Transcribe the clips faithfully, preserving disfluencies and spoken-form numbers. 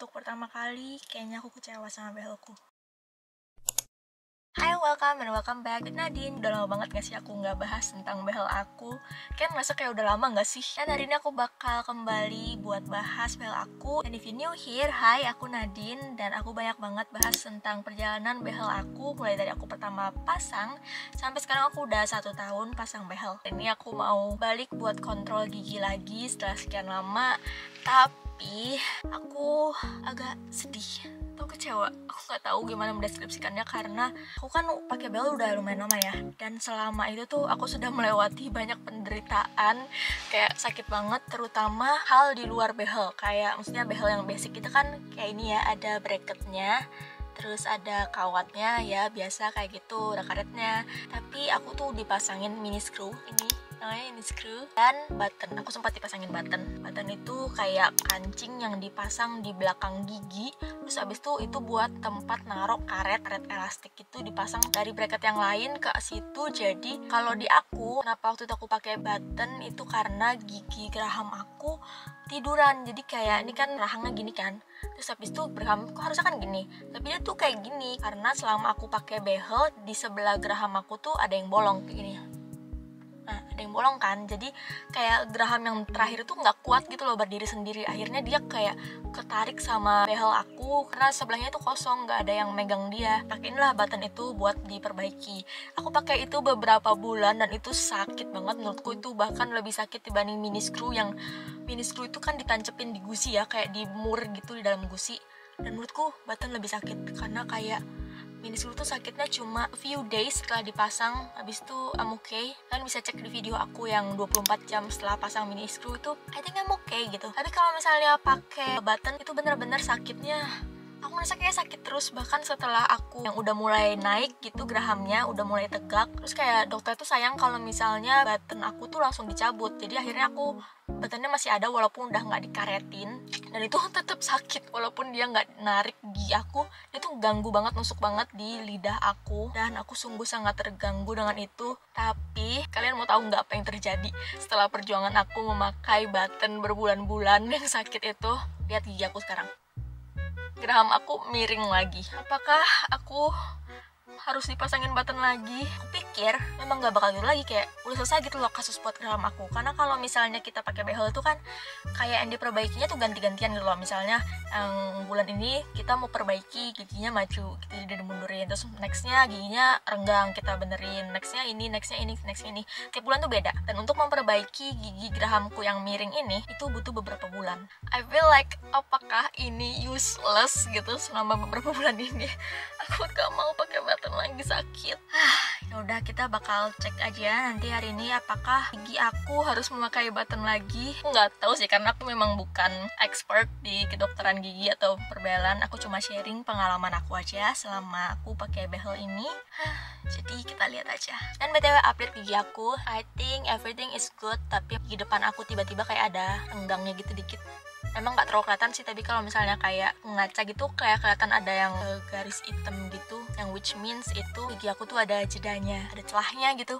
Untuk pertama kali, kayaknya aku kecewa sama behelku. Hai, welcome and welcome back with Nadine. Udah lama banget gak sih aku gak bahas tentang behel aku? Kan masa kayak udah lama gak sih? Dan hari ini aku bakal kembali buat bahas behel aku. And if you new here, hai, aku Nadine. Dan aku banyak banget bahas tentang perjalanan behel aku. Mulai dari aku pertama pasang, sampai sekarang aku udah satu tahun pasang behel. Ini aku mau balik buat kontrol gigi lagi setelah sekian lama. Tapi aku agak sedih, aku kecewa. Aku nggak tahu gimana mendeskripsikannya karena aku kan pakai behel udah lumayan lama ya. Dan selama itu tuh aku sudah melewati banyak penderitaan, kayak sakit banget, terutama hal di luar behel. Kayak maksudnya behel yang basic itu kan kayak ini ya, ada bracketnya, terus ada kawatnya ya, biasa kayak gitu, ada karetnya. Tapi aku tuh dipasangin mini screw ini, namanya mini screw, dan button. Aku sempat dipasangin button. Button itu kayak kancing yang dipasang di belakang gigi. Terus abis itu itu buat tempat naruh karet, karet elastik itu dipasang dari bracket yang lain ke situ. Jadi kalau di aku, kenapa waktu itu aku pakai button itu karena gigi geraham aku tiduran. Jadi kayak ini kan rahangnya gini kan, terus habis itu geraham kok harusnya kan gini, tapi dia tuh kayak gini karena selama aku pakai behel di sebelah geraham aku tuh ada yang bolong kayak gini. Nah, ada yang bolong kan, jadi kayak geraham yang terakhir tuh nggak kuat gitu loh berdiri sendiri. Akhirnya dia kayak ketarik sama behel aku karena sebelahnya tuh kosong, nggak ada yang megang dia. Pakaiinlah button itu buat diperbaiki. Aku pakai itu beberapa bulan dan itu sakit banget menurutku. Itu bahkan lebih sakit dibanding mini screw. Yang mini screw itu kan ditancepin di gusi ya, kayak di mur gitu di dalam gusi. Dan menurutku button lebih sakit karena kayak mini screw tuh sakitnya cuma a few days setelah dipasang. Habis itu I'm okay. Kalian bisa cek di video aku yang dua puluh empat jam setelah pasang mini screw itu, I think I'm okay gitu. Tapi kalau misalnya pakai button itu bener-bener sakitnya, aku ngerasa kayak sakit terus. Bahkan setelah aku yang udah mulai naik gitu gerahamnya, udah mulai tegak, terus kayak dokter tuh sayang kalau misalnya button aku tuh langsung dicabut. Jadi akhirnya aku buttonnya masih ada walaupun udah nggak dikaretin, dan itu tetap sakit walaupun dia nggak narik gigi aku. Itu ganggu banget, nusuk banget di lidah aku, dan aku sungguh sangat terganggu dengan itu. Tapi kalian mau tahu nggak apa yang terjadi setelah perjuangan aku memakai button berbulan-bulan yang sakit itu? Lihat gigi aku sekarang, geraham aku miring lagi. Apakah aku harus dipasangin button lagi? Aku pikir memang gak bakal gitu lagi, kayak udah selesai gitu loh kasus buat geraham aku. Karena kalau misalnya kita pakai behel itu kan kayak yang diperbaikinya tuh ganti-gantian gitu loh. Misalnya yang bulan ini kita mau perbaiki giginya maju, kita jadi mundurin, terus nextnya giginya renggang kita benerin, nextnya ini, nextnya ini, nextnya ini. Tiap bulan tuh beda. Dan untuk memperbaiki gigi gerahamku yang miring ini itu butuh beberapa bulan. I feel like apakah ini useless gitu selama beberapa bulan ini. Aku gak mau pakai button lagi, sakit. Ya udah, kita bakal cek aja nanti hari ini apakah gigi aku harus memakai button lagi. Aku nggak tahu sih karena aku memang bukan expert di kedokteran gigi atau perbehelan. Aku cuma sharing pengalaman aku aja selama aku pakai behel ini. Jadi kita lihat aja. Dan btw update gigi aku, I think everything is good. Tapi gigi depan aku tiba-tiba kayak ada renggangnya gitu dikit. Emang nggak terlalu kelihatan sih, tapi kalau misalnya kayak ngaca gitu kayak kelihatan ada yang uh, garis hitam gitu, yang which means itu gigi aku tuh ada jedanya, ada celahnya gitu.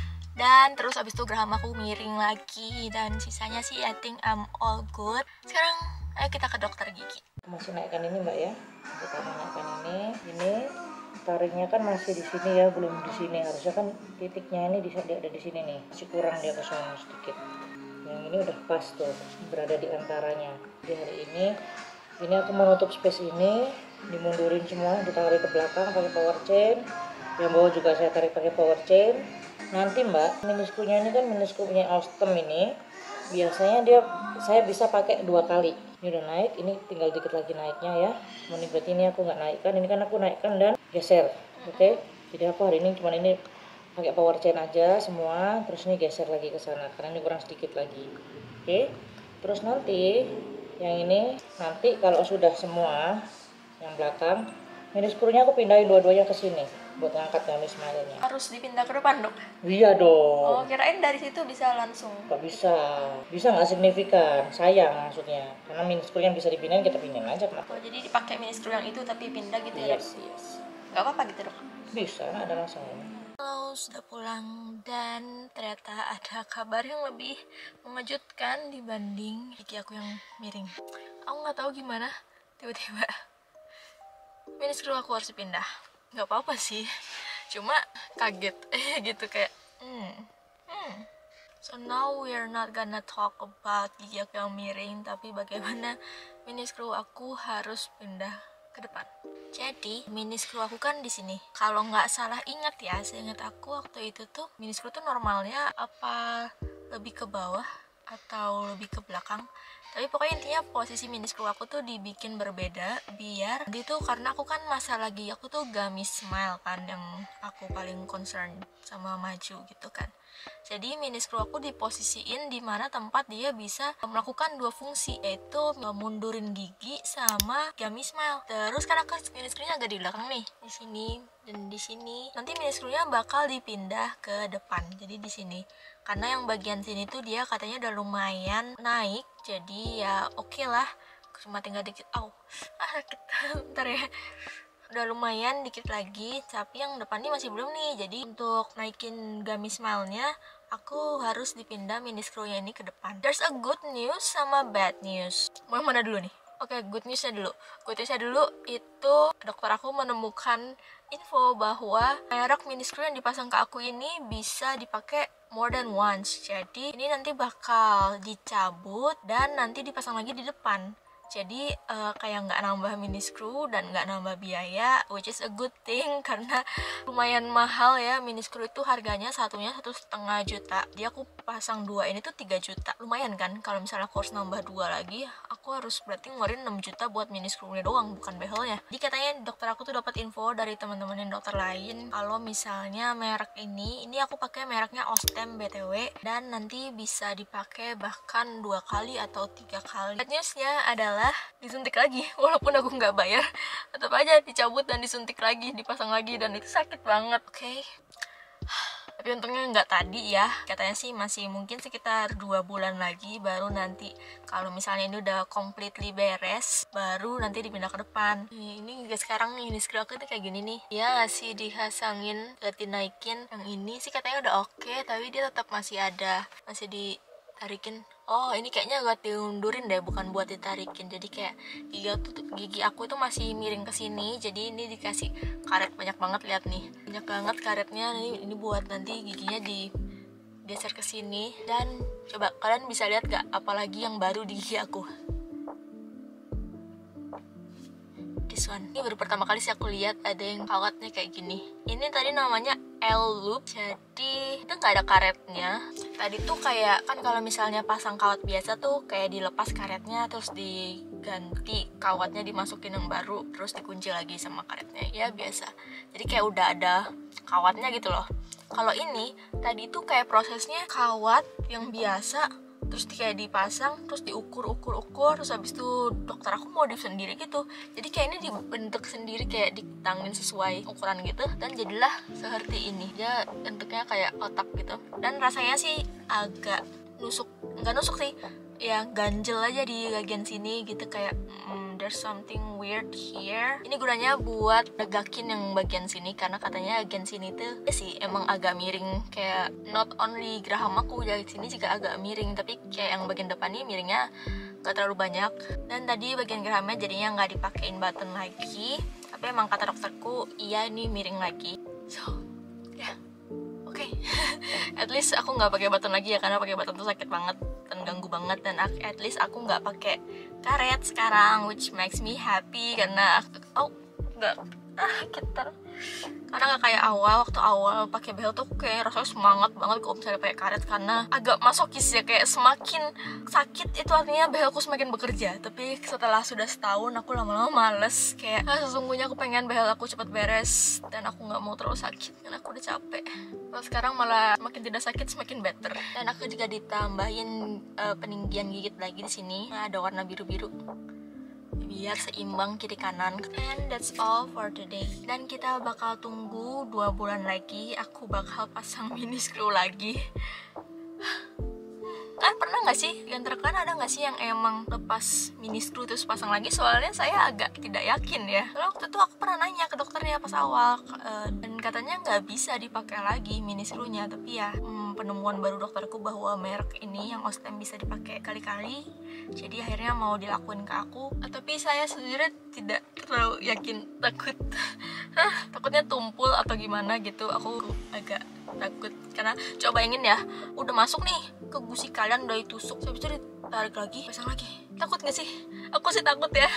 Dan terus abis itu geraham aku miring lagi, dan sisanya sih I think I'm all good. Sekarang ayo kita ke dokter gigi. Masih naikkan ini mbak ya, kita naikkan ini, ini taringnya kan masih di sini ya, belum di sini. Harusnya kan titiknya ini bisa ada di sini nih, masih kurang dia ke sana sedikit. Yang ini udah pas tuh, berada di antaranya. Di hari ini, ini aku menutup space ini, dimundurin semua, ditarik ke belakang pakai power chain. Yang bawah juga saya tarik pakai power chain. Nanti mbak, mini screw-nya ini kan mini screw-nya Alstom ini, biasanya dia saya bisa pakai dua kali. Ini udah naik, ini tinggal dikit lagi naiknya ya. Ini berarti ini aku nggak naikkan, ini kan aku naikkan dan geser, oke? Okay? Jadi aku hari ini cuma ini pakai power chain aja semua, terus ini geser lagi ke sana karena ini kurang sedikit lagi, oke? Okay? Terus nanti yang ini nanti kalau sudah semua yang belakang, mini screw-nya aku pindahin dua-duanya ke sini buat ngangkat gamis smiley-nya. Harus dipindah ke depan dok? Iya dong. Oh, kirain dari situ bisa langsung. Gak bisa, bisa nggak signifikan, sayang maksudnya. Karena mini screw yang bisa dipindahin kita pindahin aja kenapa? Oh, jadi dipakai mini screw yang itu tapi pindah gitu ya? Yes, yes. Gak apa-apa gitu dok? Bisa, nggak ada masalah. Halo, sudah pulang dan ternyata ada kabar yang lebih mengejutkan dibanding gigi aku yang miring. Aku nggak tahu gimana, tiba-tiba mini screw aku harus pindah. Nggak apa-apa sih, cuma kaget gitu kayak hmm, hmm. So now we're not gonna talk about gigi aku yang miring, tapi bagaimana mini screw aku harus pindah ke depan. Jadi mini screw aku kan di sini. Kalau nggak salah ingat ya, seingat aku waktu itu tuh mini screw tuh normalnya apa lebih ke bawah atau lebih ke belakang. Tapi pokoknya intinya posisi mini screw aku tuh dibikin berbeda biar gitu, karena aku kan masalah gigi aku tuh gamis smile kan yang aku paling concern sama maju gitu kan. Jadi mini screw aku diposisiin di mana tempat dia bisa melakukan dua fungsi, yaitu mundurin gigi sama gamis smile. Terus karena kan mini screw-nya agak di belakang nih, di sini dan di sini. Nanti mini screw-nya bakal dipindah ke depan. Jadi di sini. Karena yang bagian sini tuh dia katanya udah lumayan naik, jadi ya oke okay lah, cuma tinggal dikit. Au, ah sakit. Bentar ya. Udah lumayan dikit lagi, tapi yang depan ini masih belum nih. Jadi untuk naikin gamis smile-nya aku harus dipindah mini screw-nya ini ke depan. There's a good news sama bad news. Mau yang mana dulu nih? Oke, okay, good news-nya dulu. Good news-nya dulu itu dokter aku menemukan info bahwa merek mini screw yang dipasang ke aku ini bisa dipakai more than once. Jadi ini nanti bakal dicabut dan nanti dipasang lagi di depan. Jadi uh, kayak nggak nambah mini screw dan nggak nambah biaya, which is a good thing karena lumayan mahal ya. Mini screw itu harganya satunya satu setengah juta. Dia aku pasang dua ini tuh tiga juta. Lumayan kan? Kalau misalnya aku harus nambah dua lagi, aku harus berarti ngeluarin enam juta buat mini screw-nya doang, bukan behelnya. Jadi katanya dokter aku tuh dapat info dari teman-teman yang dokter lain kalau misalnya merek ini, ini aku pakai mereknya Ostem B T W, dan nanti bisa dipakai bahkan dua kali atau tiga kali. Bad newsnya adalah disuntik lagi, walaupun aku nggak bayar tetap aja dicabut dan disuntik lagi, dipasang lagi, dan itu sakit banget. Oke, okay. Tapi untungnya nggak tadi ya, katanya sih masih mungkin sekitar dua bulan lagi baru nanti kalau misalnya ini udah completely beres baru nanti dipindah ke depan. Ini juga sekarang ini screw aku tuh kayak gini nih, ya sih dihasangin, dinaikin. Yang ini sih katanya udah oke, okay, tapi dia tetap masih ada, masih ditarikin. Oh, ini kayaknya gak diundurin deh, bukan buat ditarikin. Jadi kayak gigi aku, gigi aku itu masih miring ke sini. Jadi ini dikasih karet banyak banget, lihat nih. Banyak banget karetnya. Ini ini buat nanti giginya digeser ke sini. Dan coba kalian bisa lihat gak apalagi yang baru di gigi aku. This one. Ini baru pertama kali sih aku lihat ada yang kawatnya kayak gini. Ini tadi namanya L-loop, jadi itu nggak ada karetnya. Tadi tuh kayak kan kalau misalnya pasang kawat biasa tuh kayak dilepas karetnya terus diganti kawatnya, dimasukin yang baru terus dikunci lagi sama karetnya, ya biasa. Jadi kayak udah ada kawatnya gitu loh. Kalau ini tadi tuh kayak prosesnya kawat yang biasa terus kayak dipasang, terus diukur-ukur-ukur, terus habis itu dokter aku modif sendiri gitu. Jadi kayak ini dibentuk sendiri, kayak ditangin sesuai ukuran gitu, dan jadilah seperti ini. Dia bentuknya kayak otak gitu, dan rasanya sih agak nusuk, nggak nusuk sih, ya ganjel aja di bagian sini gitu, kayak hmm, there's something weird here. Ini gunanya buat negakin yang bagian sini, karena katanya bagian sini tuh ya sih emang agak miring, kayak not only geraham aku dari sini juga agak miring, tapi kayak yang bagian depan ini miringnya gak terlalu banyak. Dan tadi bagian gerahamnya jadinya nggak dipakein button lagi, tapi emang kata dokterku iya ini miring lagi. So ya yeah. Oke, okay. At least aku nggak pakai button lagi ya, karena pakai button tuh sakit banget dan ganggu banget. Dan at least aku nggak pakai karet sekarang, which makes me happy karena oh nggak ah kita karena nggak kayak awal, waktu awal pakai behel tuh kayak rasanya semangat banget kalau misalnya pakai karet, karena agak masokis ya, kayak semakin sakit itu artinya behelku semakin bekerja. Tapi setelah sudah setahun aku lama-lama males, kayak ah, sesungguhnya aku pengen behel aku cepat beres dan aku nggak mau terlalu sakit karena aku udah capek. Kalau sekarang malah semakin tidak sakit semakin better. Dan aku juga ditambahin uh, peninggian gigit lagi di sini, nah, ada warna biru-biru biar seimbang kiri kanan. And that's all for today. Dan kita bakal tunggu dua bulan lagi aku bakal pasang mini screw lagi. Kan pernah nggak sih, yang terkadang ada nggak sih yang emang lepas mini screw terus pasang lagi? Soalnya saya agak tidak yakin ya. Soalnya waktu itu aku pernah nanya ke dokternya pas awal, uh, dan katanya nggak bisa dipakai lagi mini screw-nya. Tapi ya hmm, penemuan baru dokterku bahwa merek ini yang Ostem bisa dipakai kali-kali, jadi akhirnya mau dilakuin ke aku. Uh, tapi saya sendiri tidak terlalu yakin, takut takutnya tumpul atau gimana gitu. Aku agak takut karena coba ingin ya, udah masuk nih ke gusi kalian, udah ditusuk, habis itu ditarik lagi, pasang lagi. Takut gak sih? Aku sih takut ya.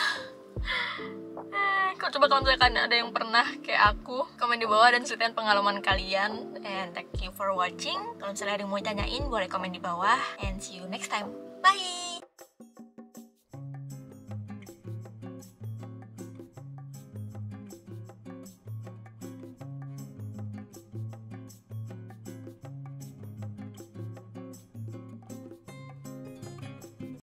Kau coba kalau misalkan ada yang pernah kayak aku, komen di bawah dan ceritain pengalaman kalian. And thank you for watching. Kalau misalnya ada yang mau tanyain, boleh komen di bawah. And see you next time. Bye.